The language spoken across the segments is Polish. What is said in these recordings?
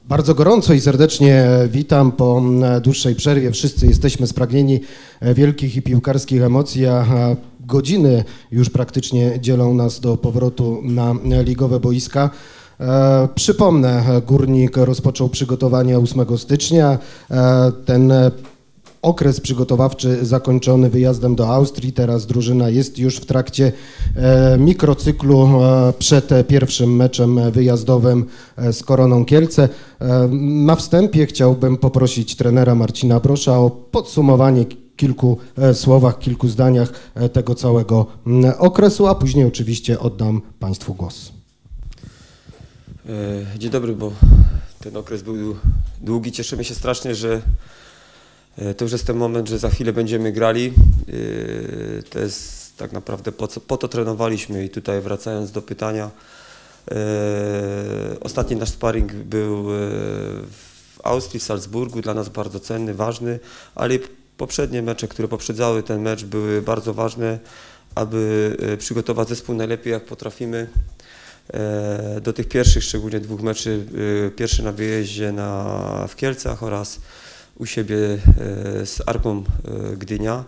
Bardzo gorąco i serdecznie witam po dłuższej przerwie. Wszyscy jesteśmy spragnieni wielkich i piłkarskich emocji, a godziny już praktycznie dzielą nas do powrotu na ligowe boiska. Przypomnę, Górnik rozpoczął przygotowania 8 stycznia. Ten okres przygotowawczy zakończony wyjazdem do Austrii. Teraz drużyna jest już w trakcie mikrocyklu przed pierwszym meczem wyjazdowym z Koroną Kielce. Na wstępie chciałbym poprosić trenera Marcina Brosza o podsumowanie kilku słowach, kilku zdaniach tego całego okresu, a później oczywiście oddam Państwu głos. Dzień dobry, bo ten okres był długi. Cieszymy się strasznie, że to już jest ten moment, że za chwilę będziemy grali. To jest tak naprawdę po to trenowaliśmy i tutaj wracając do pytania. Ostatni nasz sparring był w Austrii, w Salzburgu, dla nas bardzo cenny, ważny, ale poprzednie mecze, które poprzedzały ten mecz, były bardzo ważne, aby przygotować zespół najlepiej jak potrafimy. Do tych pierwszych, szczególnie 2 meczy, pierwszy na wyjeździe w Kielcach oraz u siebie z Arką Gdynia.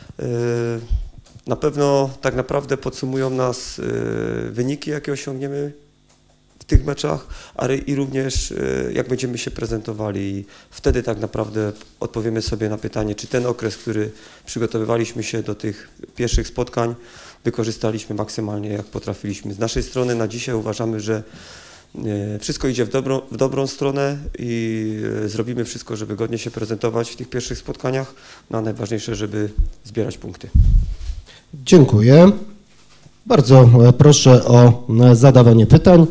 Na pewno tak naprawdę podsumują nas wyniki, jakie osiągniemy w tych meczach, ale i również jak będziemy się prezentowali. I wtedy tak naprawdę odpowiemy sobie na pytanie, czy ten okres, który przygotowywaliśmy się do tych pierwszych spotkań, wykorzystaliśmy maksymalnie jak potrafiliśmy. Z naszej strony na dzisiaj uważamy, że wszystko idzie w dobrą stronę i zrobimy wszystko, żeby godnie się prezentować w tych pierwszych spotkaniach, no a najważniejsze, żeby zbierać punkty. Dziękuję. Bardzo proszę o zadawanie pytań.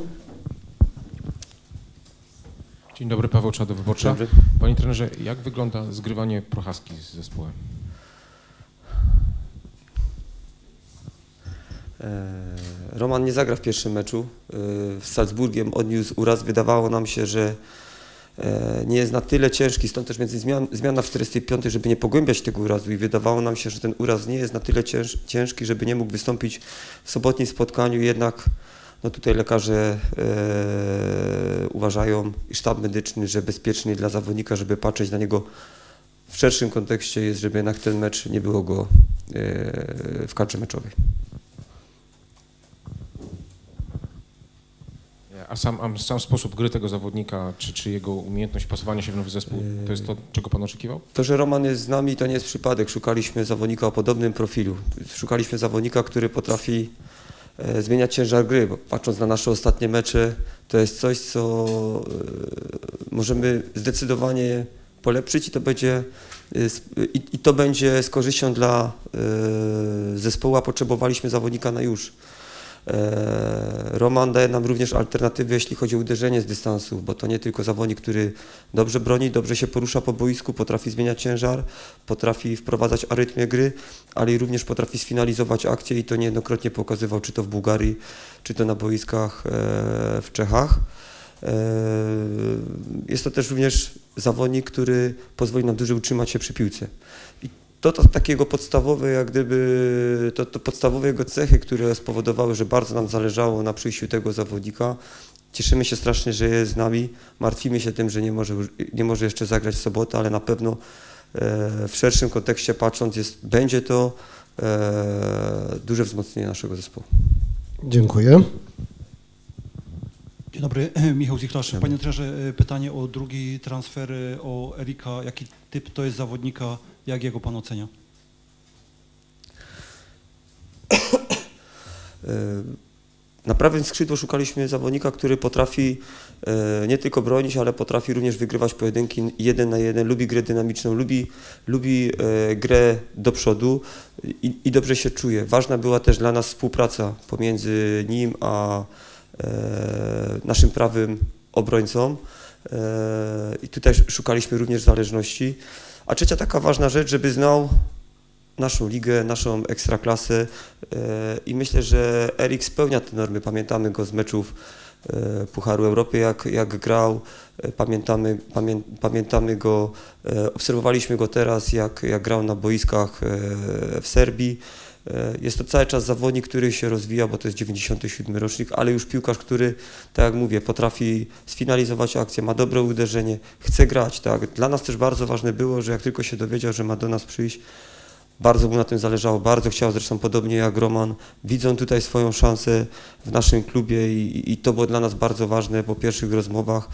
Dzień dobry, Paweł Czado, Wyborcza. Panie trenerze, jak wygląda zgrywanie Prochaski z zespołem? Roman nie zagra w pierwszym meczu. Z Salzburgiem odniósł uraz. Wydawało nam się, że nie jest na tyle ciężki, stąd też między zmiana w 45, żeby nie pogłębiać tego urazu i wydawało nam się, że ten uraz nie jest na tyle ciężki, żeby nie mógł wystąpić w sobotnim spotkaniu, jednak no tutaj lekarze uważają i sztab medyczny, że bezpieczny dla zawodnika, żeby patrzeć na niego w szerszym kontekście jest, żeby jednak ten mecz nie było go w kadrze meczowej. A sam sposób gry tego zawodnika, czy jego umiejętność pasowania się w nowy zespół, to jest to, czego Pan oczekiwał? To, że Roman jest z nami, to nie jest przypadek. Szukaliśmy zawodnika o podobnym profilu. Szukaliśmy zawodnika, który potrafi zmieniać ciężar gry, bo patrząc na nasze ostatnie mecze, to jest coś, co możemy zdecydowanie polepszyć i to będzie z korzyścią dla zespołu, a potrzebowaliśmy zawodnika na już. Roman daje nam również alternatywy, jeśli chodzi o uderzenie z dystansu, bo to nie tylko zawodnik, który dobrze broni, dobrze się porusza po boisku, potrafi zmieniać ciężar, potrafi wprowadzać arytmię gry, ale i również potrafi sfinalizować akcję i to niejednokrotnie pokazywał, czy to w Bułgarii, czy to na boiskach w Czechach. Jest to też również zawodnik, który pozwoli nam dłużej utrzymać się przy piłce. To takiego podstawowe, jak gdyby, to podstawowe jego cechy, które spowodowały, że bardzo nam zależało na przyjściu tego zawodnika. Cieszymy się strasznie, że jest z nami. Martwimy się tym, że nie może jeszcze zagrać w sobotę, ale na pewno w szerszym kontekście patrząc będzie to duże wzmocnienie naszego zespołu. Dziękuję. Dzień dobry, Michał Zichlarz. Panie trenerze, pytanie o drugi transfer, o Erika. Jaki typ to jest zawodnika? Jak jego Pan ocenia? Na prawym skrzydło szukaliśmy zawodnika, który potrafi nie tylko bronić, ale potrafi również wygrywać pojedynki 1 na 1, lubi grę dynamiczną, lubi grę do przodu i dobrze się czuje. Ważna była też dla nas współpraca pomiędzy nim a naszym prawym obrońcą i tutaj szukaliśmy również zależności. A trzecia taka ważna rzecz, żeby znał naszą ligę, naszą ekstraklasę i myślę, że Erik spełnia te normy. Pamiętamy go z meczów Pucharu Europy, jak grał, pamiętamy go, obserwowaliśmy go teraz, jak grał na boiskach w Serbii. Jest to cały czas zawodnik, który się rozwija, bo to jest 97 rocznik, ale już piłkarz, który, tak jak mówię, potrafi sfinalizować akcję, ma dobre uderzenie, chce grać. Tak? Dla nas też bardzo ważne było, że jak tylko się dowiedział, że ma do nas przyjść, bardzo mu na tym zależało, bardzo chciał, zresztą podobnie jak Roman, widzą tutaj swoją szansę w naszym klubie i to było dla nas bardzo ważne po pierwszych rozmowach.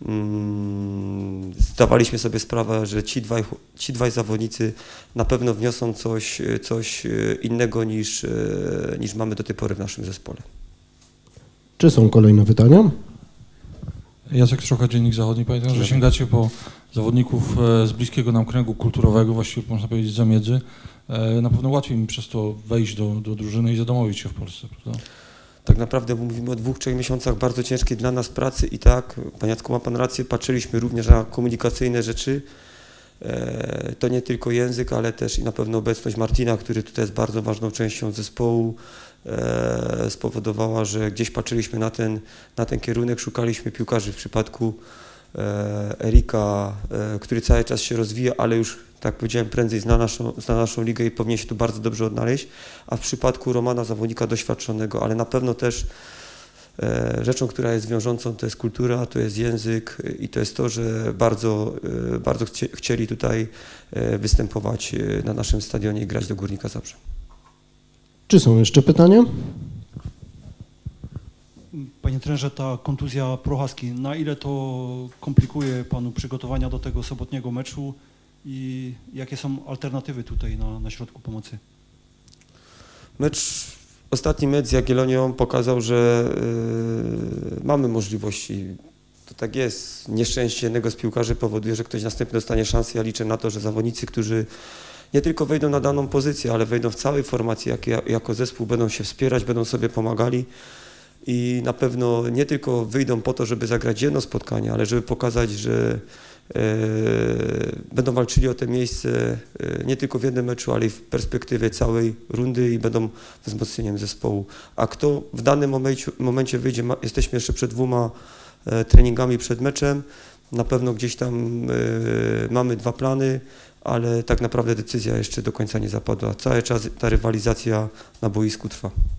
Zdawaliśmy sobie sprawę, że ci dwaj zawodnicy na pewno wniosą coś innego niż mamy do tej pory w naszym zespole. Czy są kolejne pytania? Jacek Stroka, Dziennik Zachodni. Pamiętam, że sięgacie po zawodników z bliskiego nam kręgu kulturowego, właściwie można powiedzieć z zamiedzy. Na pewno łatwiej mi przez to wejść do drużyny i zadomowić się w Polsce, prawda? Tak naprawdę mówimy o 2-3 miesiącach bardzo ciężkiej dla nas pracy i tak, Panie Jacku, ma Pan rację, patrzyliśmy również na komunikacyjne rzeczy. To nie tylko język, ale też i na pewno obecność Martina, który tutaj jest bardzo ważną częścią zespołu, spowodowała, że gdzieś patrzyliśmy na ten kierunek, szukaliśmy piłkarzy w przypadku Erika, który cały czas się rozwija, ale już, tak powiedziałem, prędzej zna naszą ligę i powinien się tu bardzo dobrze odnaleźć, a w przypadku Romana zawodnika doświadczonego, ale na pewno też rzeczą, która jest wiążącą, to jest kultura, to jest język i to jest to, że bardzo chcieli tutaj występować na naszym stadionie i grać do Górnika Zabrze. Czy są jeszcze pytania? Panie trenerze, ta kontuzja Prochaski, na ile to komplikuje Panu przygotowania do tego sobotniego meczu i jakie są alternatywy tutaj na środku pomocy? Ostatni mecz z Jagiellonią pokazał, że mamy możliwości. To tak jest. Nieszczęście jednego z piłkarzy powoduje, że ktoś następny dostanie szansę. Ja liczę na to, że zawodnicy, którzy nie tylko wejdą na daną pozycję, ale wejdą w całej formacji jako zespół, będą się wspierać, będą sobie pomagali i na pewno nie tylko wyjdą po to, żeby zagrać jedno spotkanie, ale żeby pokazać, że będą walczyli o to miejsce nie tylko w jednym meczu, ale i w perspektywie całej rundy i będą wzmocnieniem zespołu. A kto w danym momencie wyjdzie, jesteśmy jeszcze przed 2 treningami przed meczem, na pewno gdzieś tam mamy 2 plany, ale tak naprawdę decyzja jeszcze do końca nie zapadła. Cały czas ta rywalizacja na boisku trwa.